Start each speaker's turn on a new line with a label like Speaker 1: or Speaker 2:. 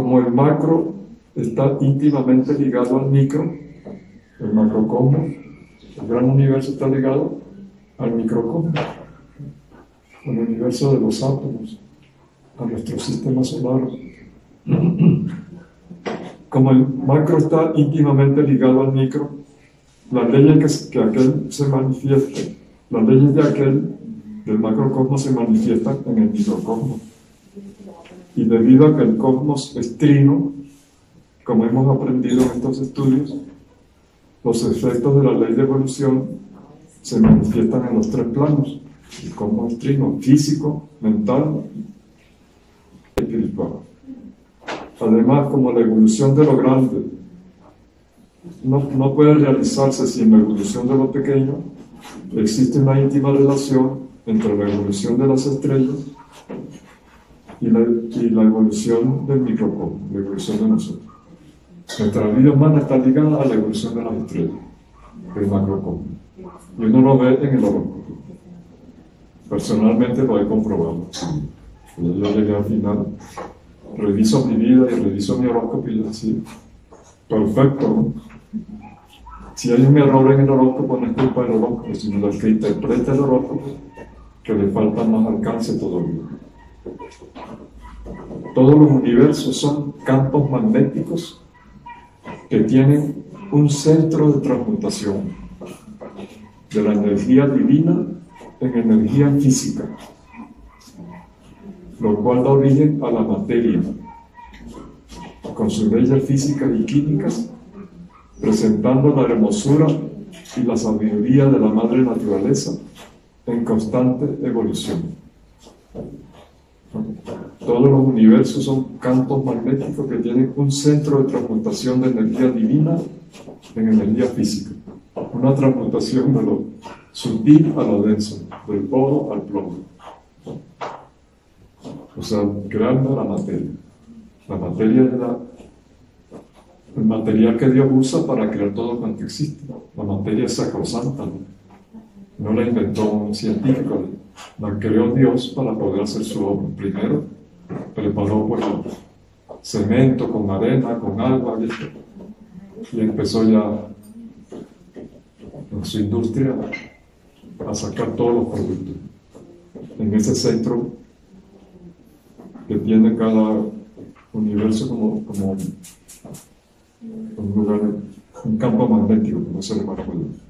Speaker 1: como el macro está íntimamente ligado al micro, el macrocosmos, el gran universo está ligado al microcosmos, al universo de los átomos, a nuestro sistema solar. Como el macro está íntimamente ligado al micro, las leyes que aquel se manifieste, las leyes de aquel, del macrocosmos, se manifiestan en el microcosmos. Y debido a que el cosmos es trino, como hemos aprendido en estos estudios, los efectos de la ley de evolución se manifiestan en los tres planos. El cosmos es trino, físico, mental y espiritual. Además, como la evolución de lo grande no puede realizarse sin la evolución de lo pequeño, existe una íntima relación entre la evolución de las estrellas y la evolución del microcosmos, la evolución de nosotros. Nuestra vida humana está ligada a la evolución de las estrellas, del macrocosmos. Y uno lo ve en el horóscopo. Personalmente lo he comprobado. Yo llegué al final, reviso mi vida y reviso mi horóscopo y yo decía, perfecto, ¿no? Si hay un error en el horóscopo, no es culpa del horóscopo, sino del que interpreta el horóscopo, que le falta más alcance todavía. Todos los universos son campos magnéticos que tienen un centro de transmutación de la energía divina en energía física, lo cual da origen a la materia, con sus leyes físicas y químicas, presentando la hermosura y la sabiduría de la madre naturaleza en constante evolución. Todos los universos son campos magnéticos que tienen un centro de transmutación de energía divina en energía física. Una transmutación de lo sutil a lo denso, del oro al plomo. O sea, creando la materia. La materia es el material que Dios usa para crear todo cuanto existe. La materia es sacrosanta, no la inventó un científico, la creó Dios para poder hacer su obra. Primero preparó pues cemento con arena, con agua, y empezó ya en su industria a sacar todos los productos. En ese centro que tiene cada universo como un lugar, un campo magnético, como se le llama.